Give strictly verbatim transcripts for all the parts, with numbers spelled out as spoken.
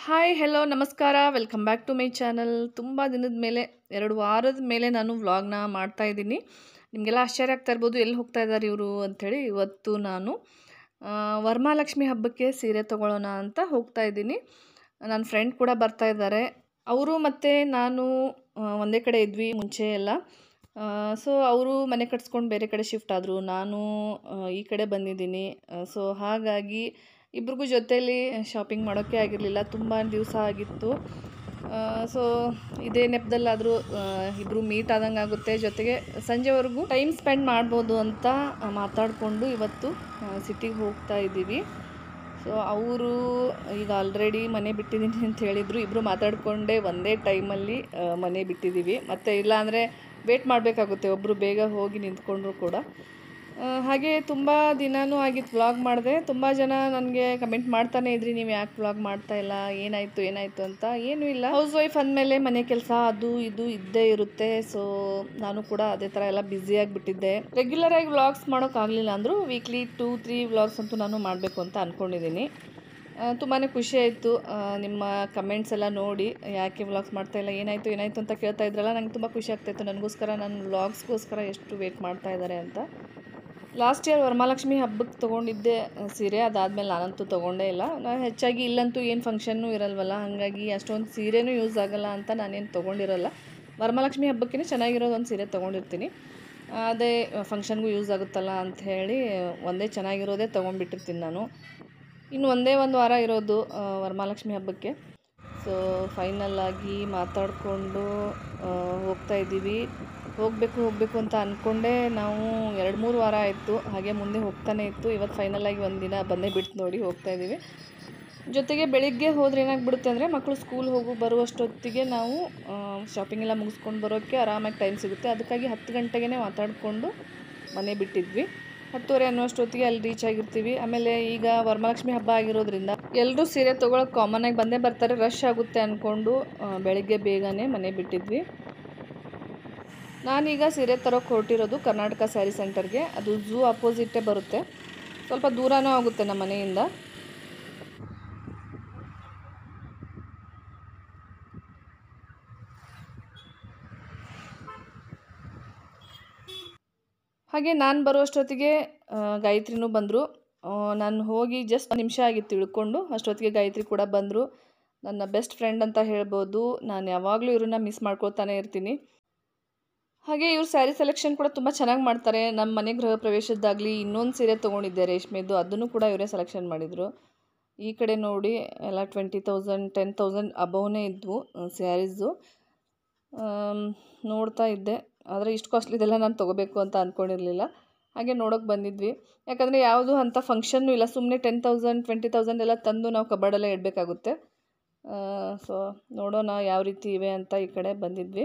Hi hello ನಮಸ್ಕಾರ welcome back to my channel. ತುಂಬ ದಿನದ ಮೇಲೆ ಎರಡು ವಾರದ ಮೇಲೆ ನಾನು ವ್ಲಾಗ್ನ ಮಾಡ್ತಾ ಇದ್ದೀನಿ. ನಿಮಗೆಲ್ಲ ಆಶ್ಚರ್ಯ ಆಗ್ತಾ ಇರ್ಬೋದು, ಎಲ್ಲಿ ಹೋಗ್ತಾ ಇದ್ದಾರೆ ಇವರು ಅಂಥೇಳಿ. ಇವತ್ತು ನಾನು ವರಮಹಾಲಕ್ಷ್ಮಿ ಹಬ್ಬಕ್ಕೆ ಸೀರೆ ತೊಗೊಳ್ಳೋಣ ಅಂತ ಹೋಗ್ತಾ ಇದ್ದೀನಿ. ನನ್ನ ಫ್ರೆಂಡ್ ಕೂಡ ಬರ್ತಾ ಇದ್ದಾರೆ. ಅವರು ಮತ್ತು ನಾನು ಒಂದೇ ಕಡೆ ಇದ್ವಿ ಮುಂಚೆ ಎಲ್ಲ. ಸೊ ಅವರು ಮನೆ ಕಟ್ಸ್ಕೊಂಡು ಬೇರೆ ಕಡೆ ಶಿಫ್ಟ್ ಆದರು, ನಾನು ಈ ಕಡೆ ಬಂದಿದ್ದೀನಿ. ಸೊ ಹಾಗಾಗಿ ಇಬ್ರಿಗೂ ಜೊತೆಯಲ್ಲಿ ಶಾಪಿಂಗ್ ಮಾಡೋಕ್ಕೆ ಆಗಿರಲಿಲ್ಲ, ತುಂಬ ದಿವಸ ಆಗಿತ್ತು. ಸೊ ಇದೇ ನೆಪದಲ್ಲಾದರೂ ಇಬ್ಬರು ಮೀಟ್ ಆದಂಗೆ ಆಗುತ್ತೆ, ಜೊತೆಗೆ ಸಂಜೆವರೆಗೂ ಟೈಮ್ ಸ್ಪೆಂಡ್ ಮಾಡ್ಬೋದು ಅಂತ ಮಾತಾಡಿಕೊಂಡು ಇವತ್ತು ಸಿಟಿಗೆ ಹೋಗ್ತಾ ಇದ್ದೀವಿ. ಸೊ ಅವರು ಈಗ ಆಲ್ರೆಡಿ ಮನೆ ಬಿಟ್ಟಿದ್ದೀನಿ ಅಂತ ಹೇಳಿದರು. ಇಬ್ಬರು ಮಾತಾಡಿಕೊಂಡೇ ಒಂದೇ ಟೈಮಲ್ಲಿ ಮನೆ ಬಿಟ್ಟಿದ್ದೀವಿ. ಮತ್ತು ಇಲ್ಲಾಂದರೆ ವೇಟ್ ಮಾಡಬೇಕಾಗುತ್ತೆ, ಒಬ್ಬರು ಬೇಗ ಹೋಗಿ ನಿಂತ್ಕೊಂಡ್ರು ಕೂಡ. ಹಾಗೆ ತುಂಬ ದಿನವೂ ಆಗಿತ್ತು ವ್ಲಾಗ್ ಮಾಡಿದೆ. ತುಂಬ ಜನ ನನಗೆ ಕಮೆಂಟ್ ಮಾಡ್ತಾನೆ ಇದ್ರಿ, ನೀವು ಯಾಕೆ ವ್ಲಾಗ್ ಮಾಡ್ತಾ ಇಲ್ಲ, ಏನಾಯಿತು ಏನಾಯಿತು ಅಂತ. ಏನೂ ಇಲ್ಲ, ಹೌಸ್ ವೈಫ್ ಅಂದಮೇಲೆ ಮನೆ ಕೆಲಸ ಅದು ಇದು ಇದ್ದೇ ಇರುತ್ತೆ. ಸೊ ನಾನು ಕೂಡ ಅದೇ ಥರ ಎಲ್ಲ ಬ್ಯುಸಿಯಾಗಿಬಿಟ್ಟಿದ್ದೆ. ರೆಗ್ಯುಲರಾಗಿ ವ್ಲಾಗ್ಸ್ ಮಾಡೋಕ್ಕಾಗಲಿಲ್ಲ ಅಂದರೂ ವೀಕ್ಲಿ ಟೂ ತ್ರೀ ವ್ಲಾಗ್ಸ್ ಅಂತೂ ನಾನು ಮಾಡಬೇಕು ಅಂತ ಅಂದ್ಕೊಂಡಿದ್ದೀನಿ. ತುಂಬಾ ಖುಷಿ ಆಯಿತು ನಿಮ್ಮ ಕಮೆಂಟ್ಸ್ ಎಲ್ಲ ನೋಡಿ, ಯಾಕೆ ವ್ಲಾಗ್ಸ್ ಮಾಡ್ತಾ ಇಲ್ಲ, ಏನಾಯಿತು ಏನಾಯಿತು ಅಂತ ಕೇಳ್ತಾ ಇದ್ರಲ್ಲ. ನಂಗೆ ತುಂಬ ಖುಷಿ ಆಗ್ತಾಯಿತ್ತು, ನನಗೋಸ್ಕರ ನನ್ನ ವ್ಲಾಗ್ಸ್ಗೋಸ್ಕರ ಎಷ್ಟು ವೇಟ್ ಮಾಡ್ತಾ ಇದ್ದಾರೆ ಅಂತ. ಲಾಸ್ಟ್ ಇಯರ್ ವರಮಹಾಲಕ್ಷ್ಮಿ ಹಬ್ಬಕ್ಕೆ ತೊಗೊಂಡಿದ್ದೆ ಸೀರೆ, ಅದಾದಮೇಲೆ ನಾನಂತೂ ತೊಗೊಂಡೇ ಇಲ್ಲ. ನಾನು ಹೆಚ್ಚಾಗಿ ಇಲ್ಲಂತೂ ಏನು ಫಂಕ್ಷನ್ನೂ ಇರಲ್ವಲ್ಲ, ಹಾಗಾಗಿ ಅಷ್ಟೊಂದು ಸೀರೆನೂ ಯೂಸ್ ಆಗೋಲ್ಲ ಅಂತ ನಾನೇನು ತೊಗೊಂಡಿರಲ್ಲ. ವರಮಹಾಲಕ್ಷ್ಮಿ ಹಬ್ಬಕ್ಕೇ ಚೆನ್ನಾಗಿರೋದು ಒಂದು ಸೀರೆ ತೊಗೊಂಡಿರ್ತೀನಿ, ಅದೇ ಫಂಕ್ಷನ್ಗೂ ಯೂಸ್ ಆಗುತ್ತಲ್ಲ ಅಂಥೇಳಿ ಒಂದೇ ಚೆನ್ನಾಗಿರೋದೇ ತೊಗೊಂಡ್ಬಿಟ್ಟಿರ್ತೀನಿ ನಾನು. ಇನ್ನು ಒಂದೇ ಒಂದು ವಾರ ಇರೋದು ವರಮಹಾಲಕ್ಷ್ಮಿ ಹಬ್ಬಕ್ಕೆ. ಸೊ ಫೈನಲ್ಲಾಗಿ ಮಾತಾಡಿಕೊಂಡು ಹೋಗ್ತಾ ಇದ್ದೀವಿ. ಹೋಗಬೇಕು ಹೋಗಬೇಕು ಅಂತ ಅಂದ್ಕೊಂಡೆ ನಾವು ಎರಡು ಮೂರು ವಾರ ಆಯಿತು, ಹಾಗೆ ಮುಂದೆ ಹೋಗ್ತಾನೆ ಇತ್ತು. ಇವತ್ತು ಫೈನಲಾಗಿ ಒಂದು ದಿನ ಬಂದೇ ಬಿಡ್ತು ನೋಡಿ, ಹೋಗ್ತಾ ಇದ್ದೀವಿ. ಜೊತೆಗೆ ಬೆಳಿಗ್ಗೆ ಹೋದರೆ ಏನಾಗ್ಬಿಡುತ್ತೆ ಅಂದರೆ, ಮಕ್ಕಳು ಸ್ಕೂಲ್ ಹೋಗು ಬರುವಷ್ಟೊತ್ತಿಗೆ ನಾವು ಶಾಪಿಂಗ್ ಎಲ್ಲ ಮುಗಿಸ್ಕೊಂಡು ಬರೋಕ್ಕೆ ಆರಾಮಾಗಿ ಟೈಮ್ ಸಿಗುತ್ತೆ. ಅದಕ್ಕಾಗಿ ಹತ್ತು ಗಂಟೆಗೆ ಮಾತಾಡಿಕೊಂಡು ಮನೆ ಬಿಟ್ಟಿದ್ವಿ. ಹತ್ತುವರೆ ಅನ್ನೋಷ್ಟೊತ್ತಿಗೆ ಅಲ್ಲಿ ರೀಚ್ ಆಗಿರ್ತೀವಿ. ಆಮೇಲೆ ಈಗ ವರಮಹಾಲಕ್ಷ್ಮಿ ಹಬ್ಬ ಆಗಿರೋದ್ರಿಂದ ಎಲ್ಲರೂ ಸೀರೆ ತೊಗೊಳಕ್ಕೆ ಕಾಮನ್ನಾಗಿ ಬಂದೇ ಬರ್ತಾರೆ, ರಶ್ ಆಗುತ್ತೆ ಅಂದ್ಕೊಂಡು ಬೆಳಗ್ಗೆ ಬೇಗನೆ ಮನೆ ಬಿಟ್ಟಿದ್ವಿ. ನಾನೀಗ ಸೀರೆ ತರೋಕ್ಕೆ ಹೊರಟಿರೋದು ಕರ್ನಾಟಕ ಸ್ಯಾರಿ ಸೆಂಟರ್ಗೆ. ಅದು ಝೂ ಅಪೋಸಿಟೇ ಬರುತ್ತೆ, ಸ್ವಲ್ಪ ದೂರನೂ ಆಗುತ್ತೆ ನಮ್ಮ ಮನೆಯಿಂದ. ಹಾಗೆ ನಾನು ಬರುವಷ್ಟೊತ್ತಿಗೆ ಗಾಯತ್ರಿನೂ ಬಂದರು. ನಾನು ಹೋಗಿ ಜಸ್ಟ್ ಒಂದು ನಿಮಿಷ ಆಗಿತ್ತು ತಿಳ್ಕೊಂಡು, ಅಷ್ಟೊತ್ತಿಗೆ ಗಾಯತ್ರಿ ಕೂಡ ಬಂದರು. ನನ್ನ ಬೆಸ್ಟ್ ಫ್ರೆಂಡ್ ಅಂತ ಹೇಳ್ಬೋದು. ನಾನು ಯಾವಾಗಲೂ ಇವ್ರನ್ನ ಮಿಸ್ ಮಾಡ್ಕೊಳ್ತಾನೆ ಇರ್ತೀನಿ. ಹಾಗೆ ಇವ್ರ ಸ್ಯಾರಿ ಸೆಲೆಕ್ಷನ್ ಕೂಡ ತುಂಬ ಚೆನ್ನಾಗಿ ಮಾಡ್ತಾರೆ. ನಮ್ಮ ಮನೆ ಗೃಹ ಪ್ರವೇಶದ್ದಾಗಲಿ ಇನ್ನೊಂದು ಸೀರೆ ತೊಗೊಂಡಿದ್ದೆ ರೇಷ್ಮೆದು, ಅದನ್ನು ಕೂಡ ಇವರೇ ಸೆಲೆಕ್ಷನ್ ಮಾಡಿದರು. ಈ ಕಡೆ ನೋಡಿ ಎಲ್ಲ ಟ್ವೆಂಟಿ ತೌಸಂಡ್ ಟೆನ್ ತೌಸಂಡ್ ಅಬೌವ್ನೇ ಇದ್ವು ಸ್ಯಾರೀಸು. ನೋಡ್ತಾ ಇದ್ದೆ, ಆದರೆ ಇಷ್ಟು ಕಾಸ್ಟ್ಲಿದೆಲ್ಲ ನಾನು ತೊಗೋಬೇಕು ಅಂತ ಅಂದ್ಕೊಂಡಿರಲಿಲ್ಲ. ಹಾಗೆ ನೋಡೋಕೆ ಬಂದಿದ್ವಿ, ಯಾಕಂದರೆ ಯಾವುದು ಅಂಥ ಫಂಕ್ಷನ್ನೂ ಇಲ್ಲ. ಸುಮ್ಮನೆ ಟೆನ್ ತೌಸಂಡ್ ಟ್ವೆಂಟಿ ತೌಸಂಡ್ ಎಲ್ಲ ತಂದು ನಾವು ಕಬಾರ್ಡಲ್ಲೇ ಇಡಬೇಕಾಗುತ್ತೆ. ಸೊ ನೋಡೋಣ ಯಾವ ರೀತಿ ಇವೆ ಅಂತ ಈ ಕಡೆ ಬಂದಿದ್ವಿ.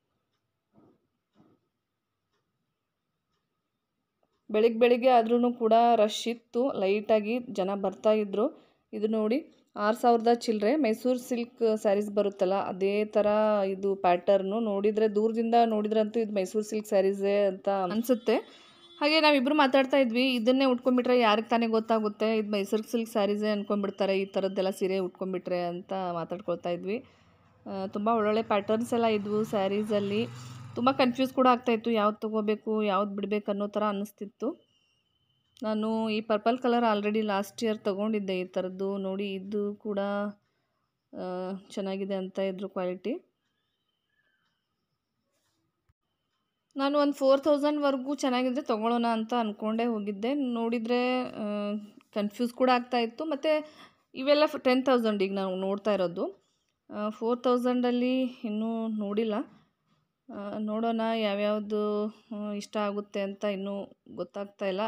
ಬೆಳಿಗ್ಗೆ ಬೆಳಿಗ್ಗೆ ಆದ್ರೂ ಕೂಡ ರಶ್ ಇತ್ತು, ಲೈಟಾಗಿ ಜನ ಬರ್ತಾಯಿದ್ರು. ಇದು ನೋಡಿ ಆರು ಸಾವಿರದ ಚಿಲ್ಲರೆ ಮೈಸೂರು ಸಿಲ್ಕ್ ಸ್ಯಾರೀಸ್ ಬರುತ್ತಲ್ಲ, ಅದೇ ಥರ ಇದು ಪ್ಯಾಟರ್ನು. ನೋಡಿದರೆ ದೂರದಿಂದ ನೋಡಿದ್ರಂತೂ ಇದು ಮೈಸೂರು ಸಿಲ್ಕ್ ಸ್ಯಾರೀಸೇ ಅಂತ ಅನಿಸುತ್ತೆ. ಹಾಗೆ ನಾವಿಬ್ಬರು ಮಾತಾಡ್ತಾ ಇದ್ವಿ, ಇದನ್ನೇ ಉಟ್ಕೊಂಡ್ಬಿಟ್ರೆ ಯಾರಿಗೆ ತಾನೇ ಗೊತ್ತಾಗುತ್ತೆ, ಇದು ಮೈಸೂರು ಸಿಲ್ಕ್ ಸ್ಯಾರೀಸೇ ಅಂದ್ಕೊಂಡ್ಬಿಡ್ತಾರೆ ಈ ಥರದ್ದೆಲ್ಲ ಸೀರೆ ಉಟ್ಕೊಂಡ್ಬಿಟ್ರೆ ಅಂತ ಮಾತಾಡ್ಕೊಳ್ತಾ ಇದ್ವಿ. ತುಂಬ ಒಳ್ಳೊಳ್ಳೆ ಪ್ಯಾಟರ್ನ್ಸ್ ಎಲ್ಲ ಇದ್ವು ಸ್ಯಾರೀಸಲ್ಲಿ. ತುಂಬ ಕನ್ಫ್ಯೂಸ್ ಕೂಡ ಆಗ್ತಾಯಿತ್ತು, ಯಾವ್ದು ತೊಗೋಬೇಕು ಯಾವ್ದು ಬಿಡಬೇಕು ಅನ್ನೋ ಥರ ಅನ್ನಿಸ್ತಿತ್ತು. ನಾನು ಈ purple colour already last year ತೊಗೊಂಡಿದ್ದೆ ಈ ಥರದ್ದು. ನೋಡಿ ಇದು ಕೂಡ ಚೆನ್ನಾಗಿದೆ ಅಂತ ಇದ್ರು ಕ್ವಾಲಿಟಿ. ನಾನು ಒಂದು ಫೋರ್ ತೌಸಂಡ್ವರೆಗೂ ಚೆನ್ನಾಗಿದ್ದರೆ ತೊಗೊಳ್ಳೋಣ ಅಂತ ಅಂದ್ಕೊಂಡೇ ಹೋಗಿದ್ದೆ. ನೋಡಿದರೆ ಕನ್ಫ್ಯೂಸ್ ಕೂಡ ಆಗ್ತಾಯಿತ್ತು. ಮತ್ತು ಇವೆಲ್ಲ ಟೆನ್ ತೌಸಂಡ್ ಈಗ ನಾವು ನೋಡ್ತಾ ಇರೋದು. ಫೋರ್ ತೌಸಂಡಲ್ಲಿ ಇನ್ನೂ ನೋಡಿಲ್ಲ, ನೋಡೋಣ ಯಾವ್ಯಾವುದು ಇಷ್ಟ ಆಗುತ್ತೆ ಅಂತ ಇನ್ನೂ ಗೊತ್ತಾಗ್ತಾ ಇಲ್ಲ.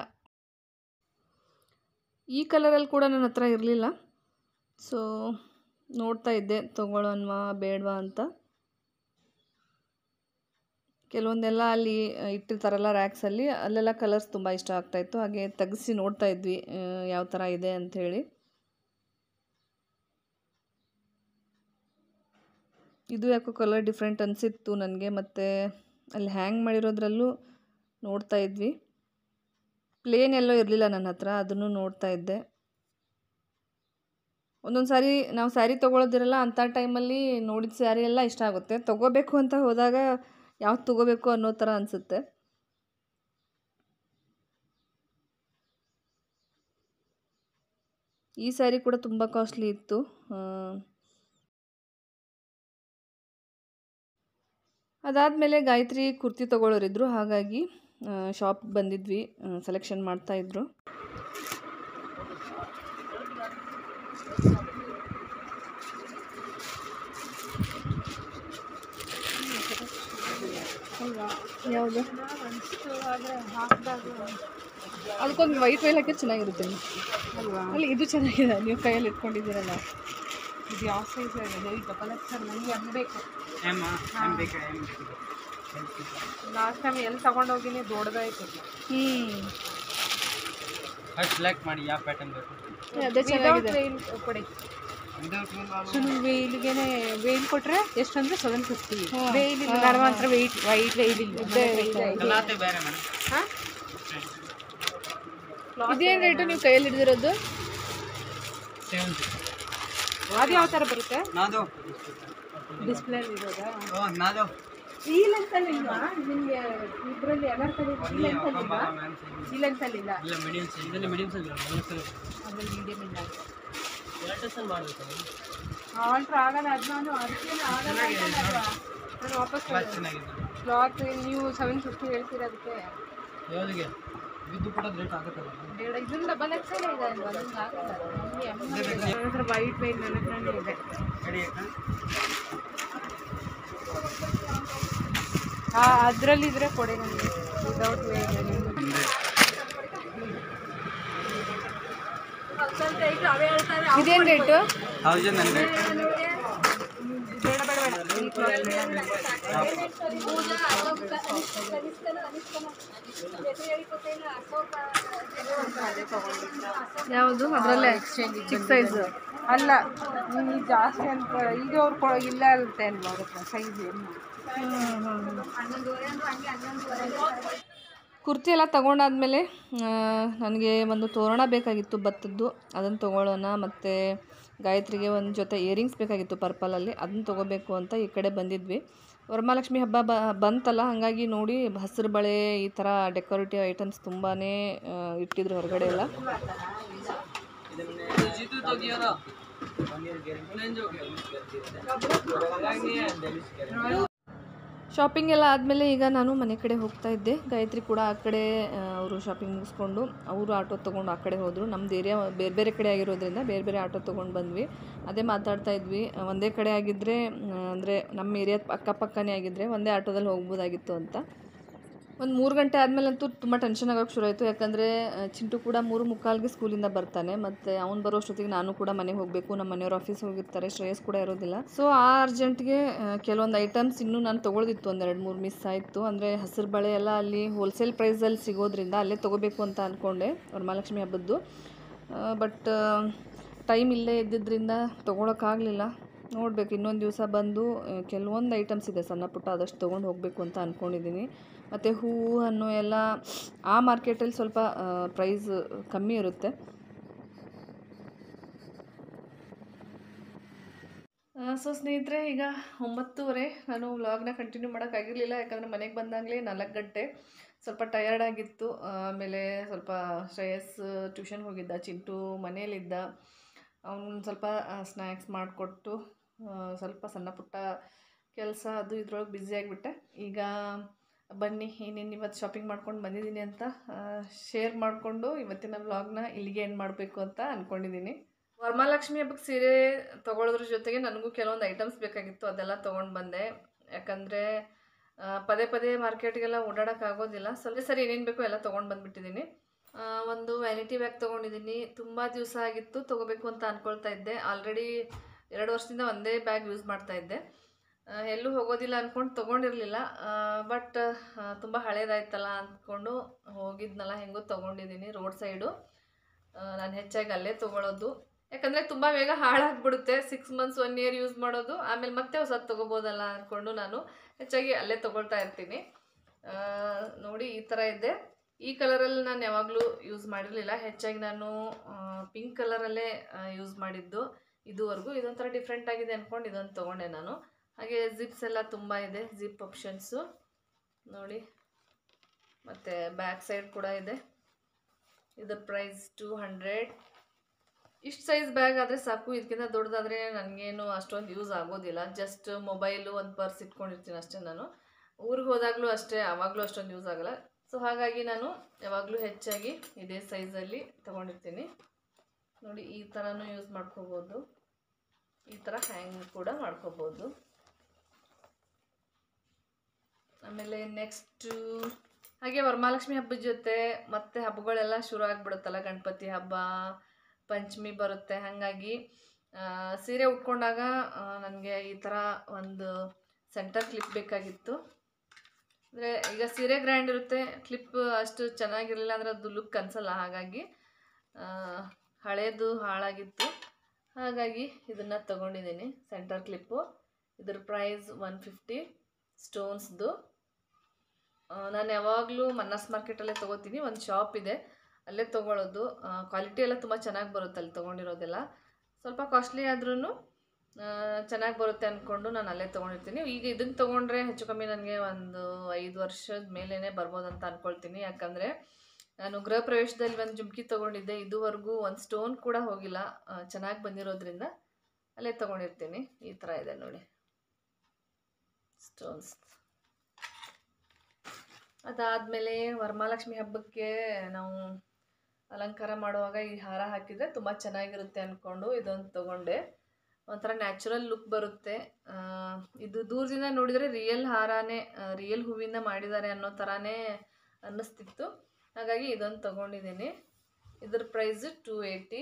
ಈ ಕಲರಲ್ಲಿ ಕೂಡ ನನ್ನ ಹತ್ರ ಇರಲಿಲ್ಲ, ಸೊ ನೋಡ್ತಾ ಇದ್ದೆ ತೊಗೊಳ್ಳೋಣವಾ ಬೇಡವಾ ಅಂತ. ಕೆಲವೊಂದೆಲ್ಲ ಅಲ್ಲಿ ಇಟ್ಟಿರ್ತಾರಲ್ಲ ರ್ಯಾಕ್ಸಲ್ಲಿ, ಅಲ್ಲೆಲ್ಲ ಕಲರ್ಸ್ ತುಂಬ ಇಷ್ಟ ಆಗ್ತಾಯಿತ್ತು. ಹಾಗೆ ತೆಗೆಸಿ ನೋಡ್ತಾ ಇದ್ವಿ ಯಾವ ಥರ ಇದೆ ಅಂಥೇಳಿ. ಇದು ಯಾಕೋ ಕಲರ್ ಡಿಫ್ರೆಂಟ್ ಅನಿಸಿತ್ತು ನನಗೆ. ಮತ್ತು ಅಲ್ಲಿ ಹ್ಯಾಂಗ್ ಮಾಡಿರೋದ್ರಲ್ಲೂ ನೋಡ್ತಾ ಇದ್ವಿ, ಪ್ಲೇನ್ ಎಲ್ಲೋ ಇರಲಿಲ್ಲ ನನ್ನ ಹತ್ರ, ಅದನ್ನು ನೋಡ್ತಾ ಇದ್ದೆ. ಒಂದೊಂದು ಸಾರಿ ನಾವು ಸ್ಯಾರಿ ತೊಗೊಳೋದಿರಲ್ಲ, ಅಂಥ ಟೈಮಲ್ಲಿ ನೋಡಿದ ಸ್ಯಾರಿ ಎಲ್ಲ ಇಷ್ಟ ಆಗುತ್ತೆ. ತೊಗೋಬೇಕು ಅಂತ ಹೋದಾಗ ಯಾವ್ದು ತೊಗೋಬೇಕು ಅನ್ನೋ ಥರ ಅನಿಸುತ್ತೆ. ಈ ಸ್ಯಾರಿ ಕೂಡ ತುಂಬ ಕಾಸ್ಟ್ಲಿ ಇತ್ತು. ಅದಾದಮೇಲೆ ಗಾಯತ್ರಿ ಕುರ್ತಿ ತೊಗೊಳೋರಿದ್ರು, ಹಾಗಾಗಿ ಶಾಪ್ಗೆ ಬಂದಿದ್ವಿ, ಸೆಲೆಕ್ಷನ್ ಮಾಡ್ತಾಯಿದ್ರು. ಯಾವುದು ಅದಕ್ಕೊಂದು ವೈಟ್ ವೈಲ್ ಹಾಕಿ ಚೆನ್ನಾಗಿರುತ್ತೆ ಅಲ್ವಾ? ಅಲ್ಲಿ ಇದು ಚೆನ್ನಾಗಿದೆ, ನೀವು ಕೈಯಲ್ಲಿ ಇಟ್ಕೊಂಡಿದ್ದೀರಲ್ಲ. ಇದು ಯಾವ ಸೈಜ್ ಆಗಿದೆ? ಡಬಲ್ ಎಕ್ಸ್ ಎಲ್ ನನಗೆ ಎಮ್ ಬೇಕು. ಲಾಸ್ಟ್ ಟೈಮ್ ಎಲ್ಲಿ ತಗೊಂಡೋಗಿನಿ ದೊಡ್ಡದಾಯ್ತು. ಹ್ಞೂ ಸೆಲೆಕ್ಟ್ ಮಾಡಿ ಯಾವ ಪ್ಯಾಟರ್ನ್ ಬೇಕು. ಅದೇ ಚೆನ್ನಾಗಿದೆ ಕೊಡಿ. ವೇಲ್ಗೆ ವೇಲ್ ಕೊಟ್ಟರೆ ಎಷ್ಟು ಅಂದರೆ ಸೆವೆನ್ ಫಿಫ್ಟಿ. ವೇಲ್ ಇಲ್ಲ ನಾನು ಮಾತ್ರ ವೆಯ್ಟ್ ವೈಟ್ ವೇಲ್ ಇಲ್ಲ. ಹಾಂ ಇದೇನು ರೇಟು ನೀವು ಕೈಯಲ್ಲಿ ಹಿಡಿದಿರೋದು? ಅದು ಯಾವ ಥರ ಬರುತ್ತೆ? ಡಿಸ್ಪ್ಲೇ ಇರೋದಾ? ಈ ಲೆನ್ಸಲ್ಲಿ ಇಲ್ವಾ ನಿಮಗೆ? ಇದರಲ್ಲಿ ಎನರ್ಸಲ್ಲಿ ಈ ಲೆನ್ಸಲ್ಲಿ ಇಲ್ಲ, ಈ ಲೆನ್ಸಲ್ಲಿ ಇಲ್ಲ, ಅದ್ರಲ್ಲಿ ಮೀಡಿಯಮ್ ಇಲ್ಲ. ಆಲ್ಟ್ರ್ ಆಗಲ್ಲ, ಅದು ನಾನು ಅದಕ್ಕೆ ಆಗಲ್ಲ ಅಂತಲ್ವಾ ನಾನು ವಾಪಸ್ ಕ್ಲಾತ್ ನೀವು ಸೆವೆನ್ ಫಿಫ್ಟಿ ಹೇಳ್ತೀರ ಅದಕ್ಕೆ. ಇದನ್ನು ಡಬಲ್ ಎಕ್ಸೆಲ್ ಇದೆ ಅಲ್ವಾ? ಅದನ್ನು ಆಗಲ್ಲ. ನನ್ನ ಹತ್ರ ವೈಟ್ ವೈಟ್ ನನ್ನ ಹತ್ರನೇ ಇದೆ. ಹಾಂ ಅದರಲ್ಲಿ ಇದ್ರೆ ಕೊಡಿ ನನಗೆ ವಿದೌಟ್ ವೇಟ್. ಇದೇನು ರೇಟು? Thousand hundred. ಬೇಡ ಬೇಡ ಬೇಡ ಯಾವುದು ಅದರಲ್ಲೇ ಚಿಕ್ಕ ಸೈಜು ಅಲ್ಲ, ನೀವು ಜಾಸ್ತಿ ಅಂತ ಈಗ ಅವ್ರು ಕೊ ಇಲ್ಲ ಅಲ್ತೆ ಅಲ್ವಾ ಅವ್ರ ಸೈಜ್. ಕುರ್ತಿ ಎಲ್ಲ ತೊಗೊಂಡಾದ್ಮೇಲೆ ನನಗೆ ಒಂದು ತೋರಣ ಬೇಕಾಗಿತ್ತು ಭತ್ತದ್ದು, ಅದನ್ನು ತೊಗೊಳ್ಳೋಣ. ಮತ್ತು ಗಾಯತ್ರಿಗೆ ಒಂದು ಜೊತೆ ಇಯರಿಂಗ್ಸ್ ಬೇಕಾಗಿತ್ತು ಪರ್ಪಲಲ್ಲಿ, ಅದನ್ನು ತೊಗೋಬೇಕು ಅಂತ ಈ ಕಡೆ ಬಂದಿದ್ವಿ. ವರಮಹಾಲಕ್ಷ್ಮಿ ಹಬ್ಬ ಬ ಬಂತಲ್ಲ, ಹಾಗಾಗಿ ನೋಡಿ ಹಸಿರು ಬಳೆ ಈ ಥರ ಡೆಕೋರೇಟಿವ್ ಐಟಮ್ಸ್ ತುಂಬಾ ಇಟ್ಟಿದ್ರು ಹೊರಗಡೆ ಎಲ್ಲ. ಶಾಪಿಂಗ್ ಎಲ್ಲ ಆದಮೇಲೆ ಈಗ ನಾನು ಮನೆ ಕಡೆ ಹೋಗ್ತಾ ಇದ್ದೆ. ಗಾಯತ್ರಿ ಕೂಡ ಆ ಕಡೆ ಅವರು ಶಾಪಿಂಗ್ ಮುಗಿಸ್ಕೊಂಡು ಅವರು ಆಟೋ ತೊಗೊಂಡು ಆ ಕಡೆ ಹೋದರು. ನಮ್ಮದು ಏರಿಯಾ ಬೇರೆ ಬೇರೆ ಕಡೆ ಆಗಿರೋದ್ರಿಂದ ಬೇರೆ ಬೇರೆ ಆಟೋ ತೊಗೊಂಡು ಬಂದ್ವಿ. ಅದೇ ಮಾತಾಡ್ತಾ ಇದ್ವಿ, ಒಂದೇ ಕಡೆ ಆಗಿದ್ದರೆ ಅಂದರೆ ನಮ್ಮ ಏರಿಯಾ ಅಕ್ಕಪಕ್ಕನೇ ಆಗಿದ್ದರೆ ಒಂದೇ ಆಟೋದಲ್ಲಿ ಹೋಗ್ಬೋದಾಗಿತ್ತು ಅಂತ. ಒಂದು ಮೂರು ಗಂಟೆ ಆದಮೇಲಂತೂ ತುಂಬ ಟೆನ್ಷನ್ ಆಗೋಕ್ಕೆ ಶುರು ಆಯಿತು. ಯಾಕಂದರೆ ಚಿಂಟು ಕೂಡ ಮೂರು ಮುಕ್ಕಾಲ್ಗೆ ಸ್ಕೂಲಿಂದ ಬರ್ತಾನೆ, ಮತ್ತು ಅವ್ನು ಬರೋ ಅಷ್ಟೊತ್ತಿಗೆ ನಾನು ಕೂಡ ಮನೆಗೆ ಹೋಗಬೇಕು. ನಮ್ಮ ಮನೆಯವ್ರು ಆಫೀಸ್ ಹೋಗಿರ್ತಾರೆ, ಶ್ರೇಯಸ್ ಕೂಡ ಇರೋದಿಲ್ಲ. ಸೊ ಆ ಅರ್ಜೆಂಟ್ಗೆ ಕೆಲವೊಂದು ಐಟಮ್ಸ್ ಇನ್ನೂ ನಾನು ತೊಗೊಳ್ದಿತ್ತು, ಒಂದು ಎರಡು ಮೂರು ಮಿಸ್ ಆಯಿತು. ಅಂದರೆ ಹಸಿರು ಬಳೆ ಎಲ್ಲ ಅಲ್ಲಿ ಹೋಲ್ಸೇಲ್ ಪ್ರೈಸಲ್ಲಿ ಸಿಗೋದ್ರಿಂದ ಅಲ್ಲೇ ತೊಗೋಬೇಕು ಅಂತ ಅಂದ್ಕೊಂಡೆ ವರಮಹಾಲಕ್ಷ್ಮಿ ಹಬ್ಬದ್ದು. ಬಟ್ ಟೈಮ್ ಇಲ್ಲೇ ಇದ್ದಿದ್ದರಿಂದ ತೊಗೊಳಕ್ಕಾಗಲಿಲ್ಲ. ನೋಡಬೇಕು, ಇನ್ನೊಂದು ದಿವಸ ಬಂದು ಕೆಲವೊಂದು ಐಟಮ್ಸ್ ಇದೆ ಸಣ್ಣ ಪುಟ್ಟ, ಅದಷ್ಟು ತೊಗೊಂಡು ಹೋಗಬೇಕು ಅಂತ ಅಂದ್ಕೊಂಡಿದ್ದೀನಿ. ಮತ್ತು ಹೂವು ಹಣ್ಣು ಎಲ್ಲ ಆ ಮಾರ್ಕೆಟಲ್ಲಿ ಸ್ವಲ್ಪ ಪ್ರೈಸ್ ಕಮ್ಮಿ ಇರುತ್ತೆ. ಸೊ ಸ್ನೇಹಿತರೆ, ಈಗ ಒಂಬತ್ತುವರೆ. ನಾನು ವ್ಲಾಗ್ನ ಕಂಟಿನ್ಯೂ ಮಾಡೋಕ್ಕಾಗಿರಲಿಲ್ಲ, ಯಾಕಂದರೆ ಮನೆಗೆ ಬಂದಾಗಲೇ ನಾಲ್ಕು ಗಂಟೆ. ಸ್ವಲ್ಪ ಟಯರ್ಡ್ ಆಗಿತ್ತು. ಆಮೇಲೆ ಸ್ವಲ್ಪ ಶ್ರೇಯಸ್ ಟ್ಯೂಷನ್ಗೆ ಹೋಗಿದ್ದ, ಚಿಂಟು ಮನೇಲಿದ್ದ. ಅವನು ಸ್ವಲ್ಪ ಸ್ನ್ಯಾಕ್ಸ್ ಮಾಡಿಕೊಟ್ಟು ಸ್ವಲ್ಪ ಸಣ್ಣ ಪುಟ್ಟ ಕೆಲಸ ಅದು ಇದ್ರೊಳಗೆ ಬ್ಯುಸಿಯಾಗಿಬಿಟ್ಟೆ. ಈಗ ಬನ್ನಿ ಏನೇನು ಇವತ್ತು ಶಾಪಿಂಗ್ ಮಾಡ್ಕೊಂಡು ಬಂದಿದ್ದೀನಿ ಅಂತ ಶೇರ್ ಮಾಡಿಕೊಂಡು ಇವತ್ತಿನ ವ್ಲಾಗ್ನ ಇಲ್ಲಿಗೆ ಎಂಡ್ ಮಾಡಬೇಕು ಅಂತ ಅಂದ್ಕೊಂಡಿದ್ದೀನಿ. ವರಮಹಾಲಕ್ಷ್ಮಿ ಹಬ್ಬಕ್ಕೆ ಸೀರೆ ತೊಗೊಳೋದ್ರ ಜೊತೆಗೆ ನನಗೂ ಕೆಲವೊಂದು ಐಟಮ್ಸ್ ಬೇಕಾಗಿತ್ತು, ಅದೆಲ್ಲ ತೊಗೊಂಡು ಬಂದೆ. ಯಾಕಂದರೆ ಪದೇ ಪದೇ ಮಾರ್ಕೆಟ್ಗೆಲ್ಲ ಓಡಾಡೋಕ್ಕಾಗೋದಿಲ್ಲ. ಸ್ವಲ್ಪ ಸರಿ ಏನೇನು ಬೇಕೋ ಎಲ್ಲ ತೊಗೊಂಡು ಬಂದುಬಿಟ್ಟಿದ್ದೀನಿ. ಒಂದು ವ್ಯಾನಿಟಿ ಬ್ಯಾಗ್ ತೊಗೊಂಡಿದ್ದೀನಿ. ತುಂಬ ದಿವಸ ಆಗಿತ್ತು ತೊಗೋಬೇಕು ಅಂತ ಅಂದ್ಕೊಳ್ತಾ ಇದ್ದೆ. ಆಲ್ರೆಡಿ ಎರಡು ವರ್ಷದಿಂದ ಒಂದೇ ಬ್ಯಾಗ್ ಯೂಸ್ ಮಾಡ್ತಾಯಿದ್ದೆ. ಎಲ್ಲೂ ಹೋಗೋದಿಲ್ಲ ಅಂದ್ಕೊಂಡು ತೊಗೊಂಡಿರಲಿಲ್ಲ. ಬಟ್ ತುಂಬ ಹಳೇದಾಯ್ತಲ್ಲ ಅಂದ್ಕೊಂಡು ಹೋಗಿದ್ನಲ್ಲ, ಹೆಂಗೂ ತೊಗೊಂಡಿದ್ದೀನಿ. ರೋಡ್ ಸೈಡು ನಾನು ಹೆಚ್ಚಾಗಿ ಅಲ್ಲೇ ತೊಗೊಳೋದು, ಯಾಕಂದರೆ ತುಂಬ ಬೇಗ ಹಾಳಾಗಿಬಿಡುತ್ತೆ. Six months one year use ಮಾಡೋದು, ಆಮೇಲೆ ಮತ್ತೆ ಹೊಸದು ತೊಗೋಬೋದಲ್ಲ ಅಂದ್ಕೊಂಡು ನಾನು ಹೆಚ್ಚಾಗಿ ಅಲ್ಲೇ ತೊಗೊಳ್ತಾ ಇರ್ತೀನಿ. ನೋಡಿ ಈ ಥರ ಇದೆ. ಈ ಕಲರಲ್ಲಿ ನಾನು ಯಾವಾಗಲೂ ಯೂಸ್ ಮಾಡಿರಲಿಲ್ಲ. ಹೆಚ್ಚಾಗಿ ನಾನು ಪಿಂಕ್ ಕಲರಲ್ಲೇ ಯೂಸ್ ಮಾಡಿದ್ದು. ಇದುವರೆಗೂ. ಇದೊಂಥರ ಡಿಫ್ರೆಂಟ್ ಆಗಿದೆ ಅಂದ್ಕೊಂಡು ಇದೊಂದು ತೊಗೊಂಡೆ ನಾನು. ಹಾಗೆ ಜಿಪ್ಸ್ ಎಲ್ಲ ತುಂಬ ಇದೆ, ಜಿಪ್ ಆಪ್ಷನ್ಸು ನೋಡಿ. ಮತ್ತು ಬ್ಯಾಕ್ ಸೈಡ್ ಕೂಡ ಇದೆ. ಇದರ ಪ್ರೈಸ್ ಟೂ ಹಂಡ್ರೆಡ್. ಇಷ್ಟು ಸೈಜ್ ಬ್ಯಾಗ್ ಆದರೆ ಸಾಕು. ಇದಕ್ಕಿಂತ ದೊಡ್ಡದಾದರೆ ನನಗೇನು ಅಷ್ಟೊಂದು ಯೂಸ್ ಆಗೋದಿಲ್ಲ. ಜಸ್ಟ್ ಮೊಬೈಲು ಒಂದು ಪರ್ಸ್ ಇಟ್ಕೊಂಡಿರ್ತೀನಿ ಅಷ್ಟೇ. ನಾನು ಊರಿಗೆ ಹೋದಾಗಲೂ ಅಷ್ಟೇ, ಆವಾಗಲೂ ಅಷ್ಟೊಂದು ಯೂಸ್ ಆಗೋಲ್ಲ. ಸೊ ಹಾಗಾಗಿ ನಾನು ಯಾವಾಗಲೂ ಹೆಚ್ಚಾಗಿ ಇದೇ ಸೈಜಲ್ಲಿ ತೊಗೊಂಡಿರ್ತೀನಿ ನೋಡಿ. ಈ ಥರನೂ ಯೂಸ್ ಮಾಡ್ಕೋಬೋದು, ಈ ಥರ ಹ್ಯಾಂಗ್ ಕೂಡ ಮಾಡ್ಕೋಬೋದು. ಆಮೇಲೆ ನೆಕ್ಸ್ಟು ಹಾಗೆ ವರಮಹಾಲಕ್ಷ್ಮಿ ಹಬ್ಬದ ಜೊತೆ ಮತ್ತೆ ಹಬ್ಬಗಳೆಲ್ಲ ಶುರು ಆಗಿಬಿಡುತ್ತಲ್ಲ, ಗಣಪತಿ ಹಬ್ಬ, ಪಂಚಮಿ ಬರುತ್ತೆ. ಹಾಗಾಗಿ ಸೀರೆ ಉಟ್ಕೊಂಡಾಗ ನನಗೆ ಈ ಥರ ಒಂದು ಸೆಂಟರ್ ಕ್ಲಿಪ್ ಬೇಕಾಗಿತ್ತು. ಅಂದರೆ ಈಗ ಸೀರೆ ಗ್ರ್ಯಾಂಡ್ ಇರುತ್ತೆ, ಕ್ಲಿಪ್ ಅಷ್ಟು ಚೆನ್ನಾಗಿರಲಿಲ್ಲ ಅಂದರೆ ಅದು ಲುಕ್ ಅನಿಸಲ್ಲ. ಹಾಗಾಗಿ ಹಳೇದು ಹಾಳಾಗಿತ್ತು, ಹಾಗಾಗಿ ಇದನ್ನು ತೊಗೊಂಡಿದ್ದೀನಿ ಸೆಂಟರ್ ಕ್ಲಿಪ್ಪು. ಇದ್ರ ಪ್ರೈಸ್ ಒನ್ ಫಿಫ್ಟಿ ಸ್ಟೋನ್ಸ್ದು. ನಾನು ಯಾವಾಗಲೂ ಮನ್ನಾಸ್ ಮಾರ್ಕೆಟಲ್ಲೇ ತೊಗೋತೀನಿ, ಒಂದು ಶಾಪ್ ಇದೆ ಅಲ್ಲೇ ತೊಗೊಳ್ಳೋದು. ಕ್ವಾಲಿಟಿ ಎಲ್ಲ ತುಂಬ ಚೆನ್ನಾಗಿ ಬರುತ್ತೆ ಅಲ್ಲಿ ತೊಗೊಂಡಿರೋದೆಲ್ಲ. ಸ್ವಲ್ಪ ಕಾಸ್ಟ್ಲಿ ಆದ್ರೂ ಚೆನ್ನಾಗಿ ಬರುತ್ತೆ ಅಂದ್ಕೊಂಡು ನಾನು ಅಲ್ಲೇ ತೊಗೊಂಡಿರ್ತೀನಿ. ಈಗ ಇದನ್ನು ತೊಗೊಂಡ್ರೆ ಹೆಚ್ಚು ಕಮ್ಮಿ ನನಗೆ ಒಂದು ಐದು ವರ್ಷದ ಮೇಲೇ ಬರ್ಬೋದು ಅಂತ ಅಂದ್ಕೊಳ್ತೀನಿ. ಯಾಕಂದರೆ ನಾನು ಗೃಹ ಪ್ರವೇಶದಲ್ಲಿ ಒಂದು ಜುಮ್ಕಿ ತೊಗೊಂಡಿದ್ದೆ, ಇದುವರೆಗೂ ಒಂದು ಸ್ಟೋನ್ ಕೂಡ ಹೋಗಿಲ್ಲ. ಚೆನ್ನಾಗಿ ಬಂದಿರೋದ್ರಿಂದ ಅಲ್ಲೇ ತೊಗೊಂಡಿರ್ತೀನಿ. ಈ ಥರ ಇದೆ ನೋಡಿ ಸ್ಟೋನ್ಸ್. ಅದಾದಮೇಲೆ ವರಮಹಾಲಕ್ಷ್ಮಿ ಹಬ್ಬಕ್ಕೆ ನಾವು ಅಲಂಕಾರ ಮಾಡುವಾಗ ಈ ಹಾರ ಹಾಕಿದರೆ ತುಂಬ ಚೆನ್ನಾಗಿರುತ್ತೆ ಅಂದ್ಕೊಂಡು ಇದೊಂದು ತೊಗೊಂಡೆ. ಒಂಥರ ನ್ಯಾಚುರಲ್ ಲುಕ್ ಬರುತ್ತೆ. ಇದು ದೂರದಿಂದ ನೋಡಿದರೆ ರಿಯಲ್ ಹಾರಾನೇ, ರಿಯಲ್ ಹೂವಿಂದ ಮಾಡಿದ್ದಾರೆ ಅನ್ನೋ ಥರನೇ ಅನ್ನಿಸ್ತಿತ್ತು. ಹಾಗಾಗಿ ಇದೊಂದು ತೊಗೊಂಡಿದ್ದೀನಿ. ಇದ್ರ ಪ್ರೈಸು ಟೂ ಏಯ್ಟಿ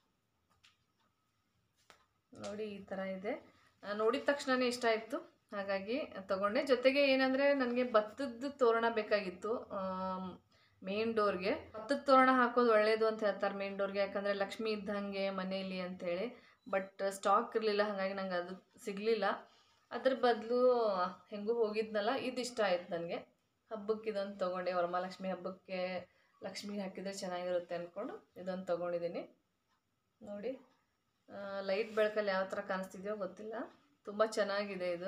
ನೋಡಿ. ಈ ಥರ ಇದೆ. ನೋಡಿದ ತಕ್ಷಣವೇ ಇಷ್ಟ ಆಯಿತು, ಹಾಗಾಗಿ ತೊಗೊಂಡೆ. ಜೊತೆಗೆ ಏನಂದರೆ ನನಗೆ ಭತ್ತದ ತೋರಣ ಬೇಕಾಗಿತ್ತು ಮೇನ್ ಡೋರ್ಗೆ. ಭತ್ತದ ತೋರಣ ಹಾಕೋದು ಒಳ್ಳೆಯದು ಅಂತ ಹೇಳ್ತಾರೆ ಮೇನ್ ಡೋರ್ಗೆ, ಯಾಕಂದರೆ ಲಕ್ಷ್ಮಿ ಇದ್ದಂಗೆ ಮನೆಯಲ್ಲಿ ಅಂಥೇಳಿ. ಬಟ್ ಸ್ಟಾಕ್ ಇರಲಿಲ್ಲ, ಹಾಗಾಗಿ ನಂಗೆ ಅದು ಸಿಗಲಿಲ್ಲ. ಅದ್ರ ಬದಲು ಹೆಂಗೂ ಹೋಗಿದ್ನಲ್ಲ, ಇದು ಇಷ್ಟ ಆಯ್ತು ನನಗೆ. ಹಬ್ಬಕ್ಕೆ ಇದೊಂದು ತೊಗೊಂಡೆ. ವರಮಹಾಲಕ್ಷ್ಮಿ ಹಬ್ಬಕ್ಕೆ ಲಕ್ಷ್ಮಿಗೆ ಹಾಕಿದರೆ ಚೆನ್ನಾಗಿರುತ್ತೆ ಅಂದ್ಕೊಂಡು ಇದೊಂದು ತೊಗೊಂಡಿದ್ದೀನಿ ನೋಡಿ. ಲೈಟ್ ಬೆಳಕಲ್ಲಿ ಯಾವ ಥರ ಕಾಣಿಸ್ತಿದೆಯೋ ಗೊತ್ತಿಲ್ಲ, ತುಂಬ ಚೆನ್ನಾಗಿದೆ ಇದು.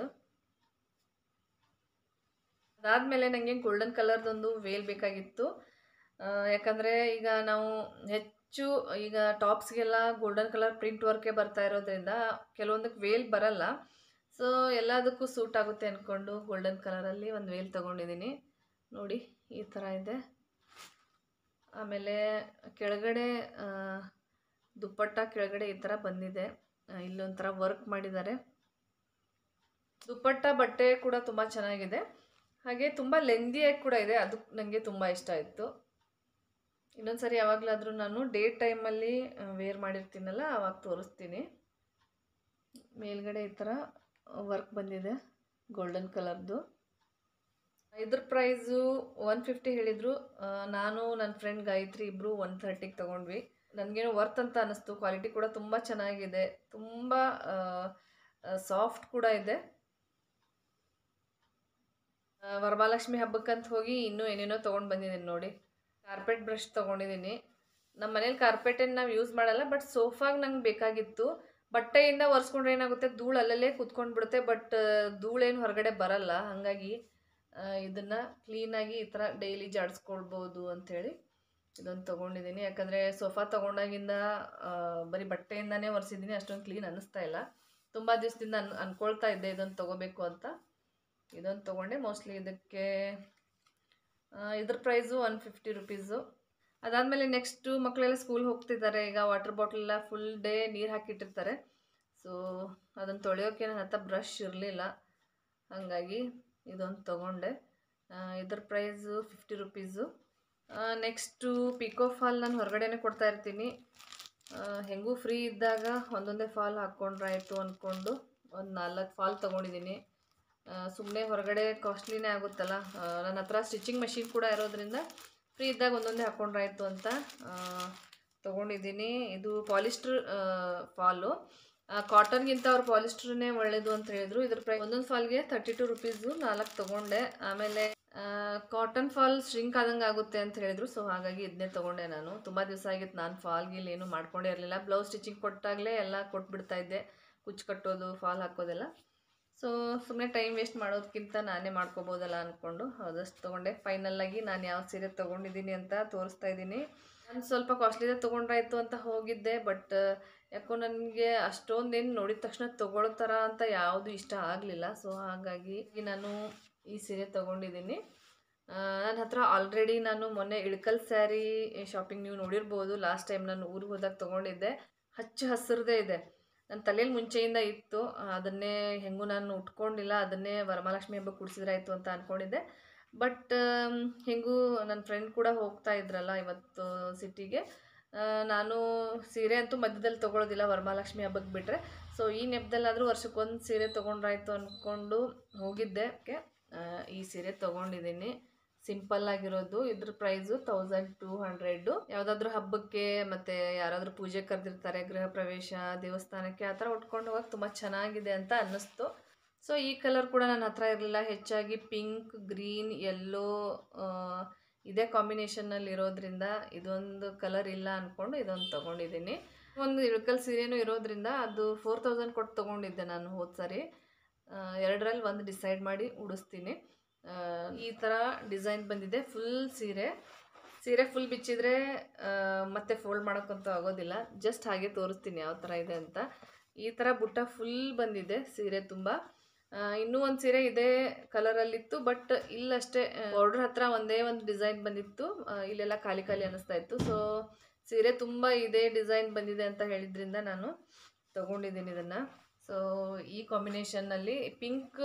ಅದಾದಮೇಲೆ ನನಗೆ ಗೋಲ್ಡನ್ ಕಲರ್ದೊಂದು ವೇಲ್ ಬೇಕಾಗಿತ್ತು. ಯಾಕಂದರೆ ಈಗ ನಾವು ಹೆಚ್ಚು ಈಗ ಟಾಪ್ಸ್ಗೆಲ್ಲ ಗೋಲ್ಡನ್ ಕಲರ್ ಪ್ರಿಂಟ್ ವರ್ಕೇ ಬರ್ತಾ ಇರೋದ್ರಿಂದ ಕೆಲವೊಂದಕ್ಕೆ ವೇಲ್ ಬರಲ್ಲ. ಸೊ ಎಲ್ಲದಕ್ಕೂ ಸೂಟ್ ಆಗುತ್ತೆ ಅಂದ್ಕೊಂಡು ಗೋಲ್ಡನ್ ಕಲರಲ್ಲಿ ಒಂದು ವೇಲ್ ತೊಗೊಂಡಿದ್ದೀನಿ ನೋಡಿ. ಈ ಥರ ಇದೆ. ಆಮೇಲೆ ಕೆಳಗಡೆ ದುಪ್ಪಟ್ಟ ಕೆಳಗಡೆ ಈ ಥರ ಬಂದಿದೆ. ಇಲ್ಲೊಂಥರ ವರ್ಕ್ ಮಾಡಿದ್ದಾರೆ. ದುಪ್ಪಟ್ಟ ಬಟ್ಟೆ ಕೂಡ ತುಂಬ ಚೆನ್ನಾಗಿದೆ, ಹಾಗೆ ತುಂಬ ಲೆಂದಿಯಾಗಿ ಕೂಡ ಇದೆ. ಅದು ನನಗೆ ತುಂಬ ಇಷ್ಟ ಆಯಿತು. ಇನ್ನೊಂದು ಸರಿ ಯಾವಾಗಲಾದರೂ ನಾನು ಡೇ ಟೈಮಲ್ಲಿ ವೇರ್ ಮಾಡಿರ್ತೀನಲ್ಲ ಆವಾಗ ತೋರಿಸ್ತೀನಿ. ಮೇಲ್ಗಡೆ ಈ ಥರ ವರ್ಕ್ ಬಂದಿದೆ ಗೋಲ್ಡನ್ ಕಲರ್ದು. ಇದ್ರ ಪ್ರೈಸು ಒನ್ ಫಿಫ್ಟಿ ಹೇಳಿದರು. ನಾನು ನನ್ನ ಫ್ರೆಂಡ್ ಗಾಯತ್ರಿ ಇಬ್ಬರು ಒನ್ ಥರ್ಟಿಗೆ ತೊಗೊಂಡ್ವಿ. ನನಗೇನು ವರ್ತ್ ಅಂತ ಅನ್ನಿಸ್ತು. ಕ್ವಾಲಿಟಿ ಕೂಡ ತುಂಬ ಚೆನ್ನಾಗಿದೆ, ತುಂಬ ಸಾಫ್ಟ್ ಕೂಡ ಇದೆ. ವರಮಹಾಲಕ್ಷ್ಮಿ ಹಬ್ಬಕ್ಕಂತ ಹೋಗಿ ಇನ್ನೂ ಏನೇನೋ ತೊಗೊಂಡು ಬಂದಿದ್ದೀನಿ ನೋಡಿ. ಕಾರ್ಪೆಟ್ ಬ್ರಷ್ ತೊಗೊಂಡಿದ್ದೀನಿ. ನಮ್ಮ ಮನೇಲಿ ಕಾರ್ಪೆಟನ್ನು ನಾವು ಯೂಸ್ ಮಾಡಲ್ಲ, ಬಟ್ ಸೋಫಾಗೆ ನಂಗೆ ಬೇಕಾಗಿತ್ತು. ಬಟ್ಟೆಯಿಂದ ಒರೆಸ್ಕೊಂಡ್ರೆ ಏನಾಗುತ್ತೆ, ಧೂಳು ಅಲ್ಲಲ್ಲೇ ಕೂತ್ಕೊಂಡ್ಬಿಡುತ್ತೆ, ಬಟ್ ಧೂಳೇನು ಹೊರಗಡೆ ಬರಲ್ಲ. ಹಾಗಾಗಿ ಇದನ್ನು ಕ್ಲೀನಾಗಿ ಈ ಥರ ಡೈಲಿ ಜಾಡಿಸ್ಕೊಳ್ಬೋದು ಅಂಥೇಳಿ ಇದೊಂದು ತೊಗೊಂಡಿದ್ದೀನಿ. ಯಾಕಂದರೆ ಸೋಫಾ ತೊಗೊಂಡಾಗಿಂದ ಬರೀ ಬಟ್ಟೆಯಿಂದನೇ ಒರೆಸಿದ್ದೀನಿ, ಅಷ್ಟೊಂದು ಕ್ಲೀನ್ ಅನ್ನಿಸ್ತಾ ಇಲ್ಲ. ತುಂಬ ದಿವಸದಿಂದ ಅನ್ ಅಂದ್ಕೊಳ್ತಾ ಇದ್ದೆ ಇದೊಂದು ತೊಗೋಬೇಕು ಅಂತ. ಇದೊಂದು ತೊಗೊಂಡೆ. ಮೋಸ್ಟ್ಲಿ ಇದಕ್ಕೆ ಇದ್ರ ಪ್ರೈಸು ಒನ್ ಫಿಫ್ಟಿ ರುಪೀಸು. ಅದಾದಮೇಲೆ ನೆಕ್ಸ್ಟು ಮಕ್ಕಳೆಲ್ಲ ಸ್ಕೂಲ್ ಹೋಗ್ತಿದ್ದಾರೆ. ಈಗ ವಾಟರ್ ಬಾಟಲೆಲ್ಲ ಫುಲ್ ಡೇ ನೀರು ಹಾಕಿಟ್ಟಿರ್ತಾರೆ. ಸೊ ಅದನ್ನು ತೊಳೆಯೋಕ್ಕೆ ನನ್ನ ಹತ್ರ ಬ್ರಷ್ ಇರಲಿಲ್ಲ, ಹಾಗಾಗಿ ಇದೊಂದು ತೊಗೊಂಡೆ. ಇದ್ರ price fifty rupees. Next pico fall ನಾನು ಹೊರಗಡೆನೇ ಕೊಡ್ತಾ ಇರ್ತೀನಿ. ಹೆಂಗೂ ಫ್ರೀ ಇದ್ದಾಗ ಒಂದೊಂದೇ ಫಾಲ್ ಹಾಕ್ಕೊಂಡ್ರಾಯ್ತು ಅಂದ್ಕೊಂಡು ಒಂದು ನಾಲ್ಕು ಫಾಲ್ ತೊಗೊಂಡಿದ್ದೀನಿ. ಸುಮ್ಮನೆ ಹೊರಗಡೆ ಕಾಸ್ಟ್ಲಿನೇ ಆಗುತ್ತಲ್ಲ. ನನ್ನ ಹತ್ರ ಸ್ಟಿಚಿಂಗ್ ಮಷಿನ್ ಕೂಡ ಇರೋದ್ರಿಂದ ಫ್ರೀ ಇದ್ದಾಗ ಒಂದೊಂದೇ ಹಾಕ್ಕೊಂಡ್ರಾಯ್ತು ಅಂತ ತೊಗೊಂಡಿದ್ದೀನಿ. ಇದು ಪಾಲಿಸ್ಟ್ರ್ ಫಾಲು. ಕಾಟನ್ಗಿಂತ ಅವ್ರು ಪಾಲಿಸ್ಟ್ರನ್ನೇ ಒಳ್ಳೆಯದು ಅಂತ ಹೇಳಿದ್ರು. ಇದ್ರ ಪ್ರೈ ಒಂದೊಂದು ಫಾಲ್ಗೆ ತರ್ಟಿ ಟು ರುಪೀಸು ನಾಲ್ಕು ತೊಗೊಂಡೆ. ಆಮೇಲೆ ಕಾಟನ್ ಫಾಲ್ ಶ್ರಿಂಕ್ ಆದಂಗೆ ಆಗುತ್ತೆ ಅಂತ ಹೇಳಿದ್ರು. ಸೊ ಹಾಗಾಗಿ ಇದನ್ನೇ ತೊಗೊಂಡೆ ನಾನು. ತುಂಬ ದಿವಸ ಆಗಿತ್ತು ನಾನು ಫಾಲ್ ಗೀಲ್ ಏನು ಮಾಡ್ಕೊಂಡೇ ಇರಲಿಲ್ಲ. ಬ್ಲೌಸ್ ಸ್ಟಿಚಿಂಗ್ ಕೊಟ್ಟಾಗಲೇ ಎಲ್ಲ ಕೊಟ್ಬಿಡ್ತಾ ಇದ್ದೆ, ಕುಚ್ಚು ಕಟ್ಟೋದು ಫಾಲ್ ಹಾಕೋದೆಲ್ಲ. ಸೊ ಸುಮ್ಮನೆ ಟೈಮ್ ವೇಸ್ಟ್ ಮಾಡೋದಕ್ಕಿಂತ ನಾನೇ ಮಾಡ್ಕೋಬೋದಲ್ಲ ಅಂದ್ಕೊಂಡು ಅದಷ್ಟು ತೊಗೊಂಡೆ. ಫೈನಲ್ಲಾಗಿ ನಾನು ಯಾವ ಸೀರೆ ತೊಗೊಂಡಿದ್ದೀನಿ ಅಂತ ತೋರಿಸ್ತಾ ಇದ್ದೀನಿ. ನಾನು ಸ್ವಲ್ಪ ಕಾಸ್ಟ್ಲಿದೆ ತೊಗೊಂಡ್ರಾಯ್ತು ಅಂತ ಹೋಗಿದ್ದೆ, ಬಟ್ ಯಾಕೋ ನನಗೆ ಅಷ್ಟೊಂದೇನು ನೋಡಿದ ತಕ್ಷಣ ತೊಗೊಳ್ಳೋ ಥರ ಅಂತ ಯಾವುದು ಇಷ್ಟ ಆಗಲಿಲ್ಲ. ಸೊ ಹಾಗಾಗಿ ನಾನು ಈ ಸೀರೆ ತೊಗೊಂಡಿದ್ದೀನಿ. ನನ್ನ ಹತ್ರ ಆಲ್ರೆಡಿ ನಾನು ಮೊನ್ನೆ ಇಳ್ಕಲ್ ಸ್ಯಾರಿ ಶಾಪಿಂಗ್ ನೀವು ನೋಡಿರ್ಬೋದು. ಲಾಸ್ಟ್ ಟೈಮ್ ನಾನು ಊರಿಗೆ ಹೋದಾಗ ತೊಗೊಂಡಿದ್ದೆ. ಹಚ್ಚು ಹಸಿರದೇ ಇದೆ, ನನ್ನ ತಲೆಯಲ್ಲಿ ಮುಂಚೆಯಿಂದ ಇತ್ತು. ಅದನ್ನೇ ಹೆಂಗೂ ನಾನು ಉಟ್ಕೊಂಡಿಲ್ಲ, ಅದನ್ನೇ ವರಮಹಾಲಕ್ಷ್ಮಿ ಹಬ್ಬಕ್ಕೆ ಉಡಿಸಿದ್ರಾಯ್ತು ಅಂತ ಅಂದ್ಕೊಂಡಿದ್ದೆ. ಬಟ್ ಹೆಂಗೂ ನನ್ನ ಫ್ರೆಂಡ್ ಕೂಡ ಹೋಗ್ತಾ ಇದ್ರಲ್ಲ ಇವತ್ತು ಸಿಟಿಗೆ. ನಾನು ಸೀರೆ ಅಂತೂ ಮಧ್ಯದಲ್ಲಿ ತೊಗೊಳೋದಿಲ್ಲ ವರಮಹಾಲಕ್ಷ್ಮಿ ಹಬ್ಬಕ್ಕೆ ಬಿಟ್ಟರೆ. ಸೊ ಈ ನೆಪದಲ್ಲಾದರೂ ವರ್ಷಕ್ಕೊಂದು ಸೀರೆ ತೊಗೊಂಡ್ರಾಯ್ತು ಅಂದ್ಕೊಂಡು ಹೋಗಿದ್ದೆ. ಈ ಸೀರೆ ತೊಗೊಂಡಿದ್ದೀನಿ, ಸಿಂಪಲ್ಲಾಗಿರೋದು. ಇದ್ರ ಪ್ರೈಸು ತೌಸಂಡ್ ಟೂ ಹಂಡ್ರೆಡ್ಡು. ಯಾವುದಾದ್ರೂ ಹಬ್ಬಕ್ಕೆ ಮತ್ತು ಯಾರಾದರೂ ಪೂಜೆ ಕರೆದಿರ್ತಾರೆ, ಗೃಹ ಪ್ರವೇಶ, ದೇವಸ್ಥಾನಕ್ಕೆ, ಆ ಥರ ಉಟ್ಕೊಂಡು ಹೋಗೋಕೆ ತುಂಬ ಚೆನ್ನಾಗಿದೆ ಅಂತ ಅನ್ನಿಸ್ತು. ಸೊ ಈ ಕಲರ್ ಕೂಡ ನನ್ನ ಹತ್ರ ಇರಲಿಲ್ಲ. ಹೆಚ್ಚಾಗಿ ಪಿಂಕ್, ಗ್ರೀನ್, ಯೆಲ್ಲೋ ಇದೇ ಕಾಂಬಿನೇಷನ್ನಲ್ಲಿ ಇರೋದ್ರಿಂದ ಇದೊಂದು ಕಲರ್ ಇಲ್ಲ ಅಂದ್ಕೊಂಡು ಇದೊಂದು ತೊಗೊಂಡಿದ್ದೀನಿ. ಒಂದು ಇಳ್ಕಲ್ ಸೀರೆನೂ ಇರೋದ್ರಿಂದ ಅದು ಫೋರ್ ತೌಸಂಡ್ ಕೊಟ್ಟು ತೊಗೊಂಡಿದ್ದೆ ನಾನು ಹೋದ ಸಾರಿ. ಎರಡರಲ್ಲಿ ಒಂದು ಡಿಸೈಡ್ ಮಾಡಿ ಉಡಿಸ್ತೀನಿ. ಈ ಥರ ಡಿಸೈನ್ ಬಂದಿದೆ ಫುಲ್ ಸೀರೆ. ಸೀರೆ ಫುಲ್ ಬಿಚ್ಚಿದ್ರೆ ಮತ್ತೆ ಫೋಲ್ಡ್ ಮಾಡೋಕ್ಕಂತೂ ಆಗೋದಿಲ್ಲ. ಜಸ್ಟ್ ಹಾಗೆ ತೋರಿಸ್ತೀನಿ ಯಾವ ಥರ ಇದೆ ಅಂತ. ಈ ಥರ ಬುಟ್ಟ ಫುಲ್ ಬಂದಿದೆ ಸೀರೆ ತುಂಬ. ಇನ್ನೂ ಒಂದು ಸೀರೆ ಇದೇ ಕಲರಲ್ಲಿತ್ತು, ಬಟ್ ಇಲ್ಲಷ್ಟೇ ಬಾರ್ಡರ್ ಹತ್ರ ಒಂದೇ ಒಂದು ಡಿಸೈನ್ ಬಂದಿತ್ತು, ಇಲ್ಲೆಲ್ಲ ಖಾಲಿ ಖಾಲಿ ಅನ್ನಿಸ್ತಾ ಇತ್ತು. ಸೊ ಸೀರೆ ತುಂಬ ಇದೇ ಡಿಸೈನ್ ಬಂದಿದೆ ಅಂತ ಹೇಳಿದ್ರಿಂದ ನಾನು ತೊಗೊಂಡಿದ್ದೀನಿ ಇದನ್ನು. ಸೊ ಈ ಕಾಂಬಿನೇಷನ್ನಲ್ಲಿ ಪಿಂಕ್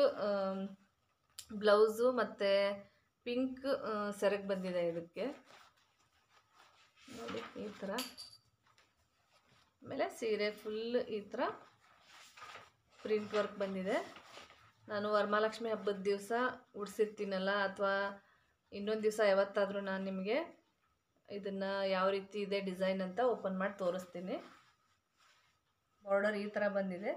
ಬ್ಲೌಸು ಮತ್ತು ಪಿಂಕ್ ಸೆರಗು ಬಂದಿದೆ ಇದಕ್ಕೆ ನೋಡಿ ಈ ಥರ. ಆಮೇಲೆ ಸೀರೆ ಫುಲ್ ಈ ಥರ ಪ್ರಿಂಟ್ ವರ್ಕ್ ಬಂದಿದೆ. ನಾನು ವರಮಹಾಲಕ್ಷ್ಮಿ ಹಬ್ಬದ ದಿವಸ ಉಡಿಸಿರ್ತೀನಲ್ಲ, ಅಥವಾ ಇನ್ನೊಂದು ದಿವಸ ಯಾವತ್ತಾದರೂ ನಾನು ನಿಮಗೆ ಇದನ್ನು ಯಾವ ರೀತಿ ಇದೆ ಡಿಸೈನ್ ಅಂತ ಓಪನ್ ಮಾಡಿ ತೋರಿಸ್ತೀನಿ. ಬಾರ್ಡರ್ ಈ ಥರ ಬಂದಿದೆ.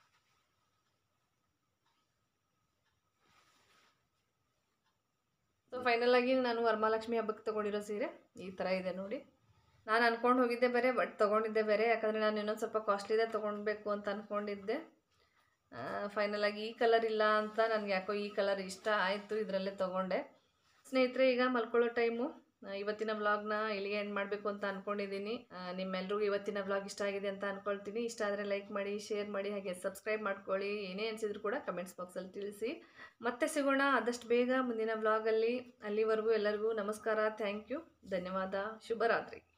ಸೊ ಫೈನಲಾಗಿ ನಾನು ವರಮಹಾಲಕ್ಷ್ಮಿ ಹಬ್ಬಕ್ಕೆ ತೊಗೊಂಡಿರೋ ಸೀರೆ ಈ ಥರ ಇದೆ ನೋಡಿ. ನಾನು ಅಂದ್ಕೊಂಡು ಹೋಗಿದ್ದೆ ಬೇರೆ, ಬಟ್ ತೊಗೊಂಡಿದ್ದೆ ಬೇರೆ. ಯಾಕಂದರೆ ನಾನು ಇನ್ನೊಂದು ಸ್ವಲ್ಪ ಕಾಸ್ಟ್ಲಿದೆ ತೊಗೊಳ್ಬೇಕು ಅಂತ ಅಂದ್ಕೊಂಡಿದ್ದೆ. ಫೈನಲಾಗಿ ಈ ಕಲರ್ ಇಲ್ಲ ಅಂತ ನನಗೆ ಯಾಕೋ ಈ ಕಲರ್ ಇಷ್ಟ ಆಯಿತು, ಇದರಲ್ಲೇ ತೊಗೊಂಡೆ. ಸ್ನೇಹಿತರೆ, ಈಗ ಮಲ್ಕೊಳ್ಳೋ ಟೈಮು. ಇವತ್ತಿನ ವ್ಲಾಗ್ನ ಇಲ್ಲಿಗೆ ಎಂಡ್ ಮಾಡಬೇಕು ಅಂತ ಅಂದ್ಕೊಂಡಿದ್ದೀನಿ. ನಿಮ್ಮೆಲ್ರಿಗೂ ಇವತ್ತಿನ ವ್ಲಾಗ್ ಇಷ್ಟ ಆಗಿದೆ ಅಂತ ಅಂದ್ಕೊಳ್ತೀನಿ. ಇಷ್ಟ ಆದರೆ ಲೈಕ್ ಮಾಡಿ, ಶೇರ್ ಮಾಡಿ, ಹಾಗೆ ಸಬ್ಸ್ಕ್ರೈಬ್ ಮಾಡ್ಕೊಳ್ಳಿ. ಏನೇ ಅನಿಸಿದ್ರು ಕೂಡ ಕಮೆಂಟ್ಸ್ ಬಾಕ್ಸಲ್ಲಿ ತಿಳಿಸಿ. ಮತ್ತೆ ಸಿಗೋಣ ಆದಷ್ಟು ಬೇಗ ಮುಂದಿನ ವ್ಲಾಗಲ್ಲಿ. ಅಲ್ಲಿವರೆಗೂ ಎಲ್ಲರಿಗೂ ನಮಸ್ಕಾರ, ಥ್ಯಾಂಕ್ ಯು, ಧನ್ಯವಾದ, ಶುಭರಾತ್ರಿ.